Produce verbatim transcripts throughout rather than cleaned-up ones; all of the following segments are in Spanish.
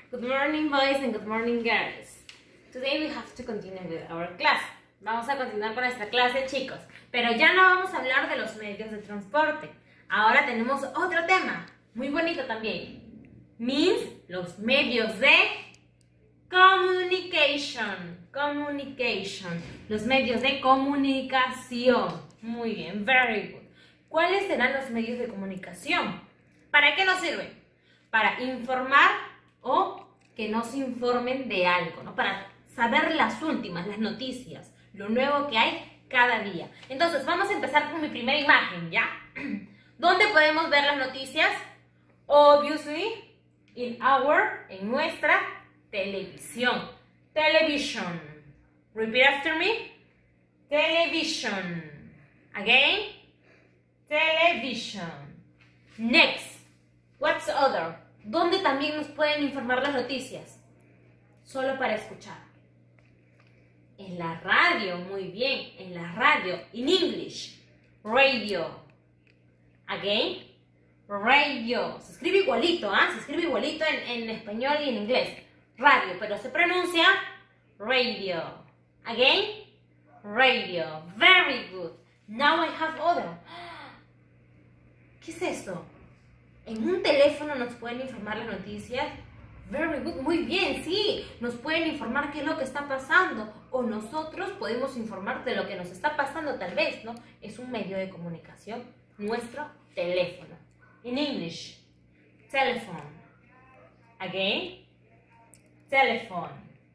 Good morning, boys, and good morning, girls. Today we have to continue with our class. Vamos a continuar con nuestra clase, chicos. Pero ya no vamos a hablar de los medios de transporte. Ahora tenemos otro tema, muy bonito también. Means, los medios de communication. Communication. Los medios de comunicación. Muy bien, very good. ¿Cuáles serán los medios de comunicación? ¿Para qué nos sirven? Para informar o que nos informen de algo, ¿no? Para saber las últimas, las noticias, lo nuevo que hay cada día. Entonces, vamos a empezar con mi primera imagen, ¿ya? ¿Dónde podemos ver las noticias? Obviously, in our, en nuestra televisión. Television. Repeat after me. Television. Again. Television. Next. What's other? ¿Dónde también nos pueden informar las noticias? Solo para escuchar. En la radio, muy bien. En la radio. In English. Radio. Again. Radio. Se escribe igualito, ¿ah? ¿eh? Se escribe igualito en, en español y en inglés. Radio, pero se pronuncia radio. Again. Radio. Very good. Now I have other. ¿Qué es esto? ¿En un teléfono nos pueden informar las noticias? Very good, muy bien, sí. Nos pueden informar qué es lo que está pasando. O nosotros podemos informar de lo que nos está pasando, tal vez, ¿no? Es un medio de comunicación. Nuestro teléfono. In English, telephone. Again. Telephone.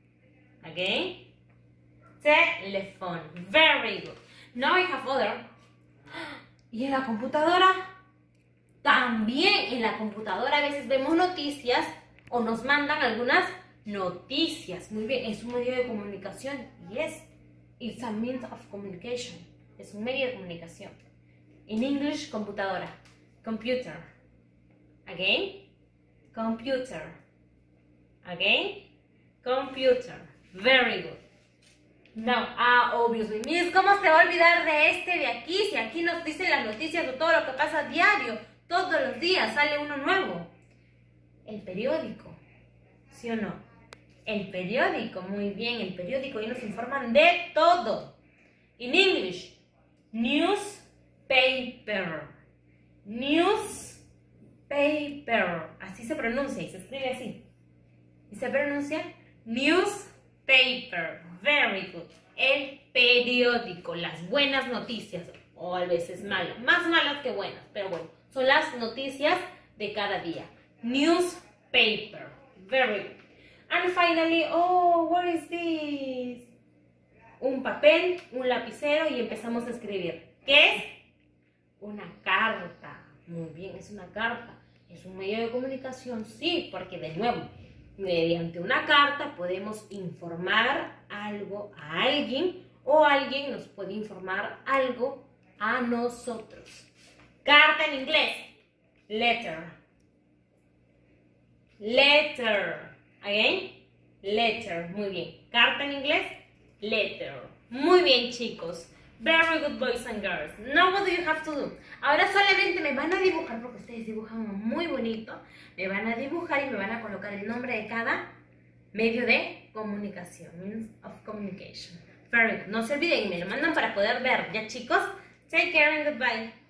Again. Telephone. Very good. Now I have other. ¿Y en la computadora? También en la computadora a veces vemos noticias o nos mandan algunas noticias. Muy bien, es un medio de comunicación. Yes, it's a means of communication. Es un medio de comunicación. In English, computadora. Computer. Again. Computer. Again. Computer. Very good. Now, ah, obviously. Miss, ¿cómo se va a olvidar de este de aquí? Si aquí nos dicen las noticias de todo lo que pasa a diario. Todos los días sale uno nuevo. El periódico. ¿Sí o no? El periódico, muy bien. El periódico. Y nos informan de todo. In English, newspaper. Newspaper. Así se pronuncia y se escribe así. Y se pronuncia newspaper. Very good. El periódico. Las buenas noticias. O a veces malas. Más malas que buenas. Pero bueno. Son las noticias de cada día. Newspaper. Very good. And finally, oh, what is this? Un papel, un lapicero y empezamos a escribir. ¿Qué es? Una carta. Muy bien, es una carta. ¿Es un medio de comunicación? Sí, porque de nuevo, mediante una carta podemos informar algo a alguien o alguien nos puede informar algo a nosotros. Carta en inglés. Letter. Letter. Again. Letter. Muy bien. Carta en inglés. Letter. Muy bien, chicos. Very good, boys and girls. Now what do you have to do? Ahora solamente me van a dibujar, porque ustedes dibujan muy bonito. Me van a dibujar y me van a colocar el nombre de cada medio de comunicación. Means of communication. Very good. No se olviden y me lo mandan para poder ver. ¿Ya, chicos? Take care and goodbye.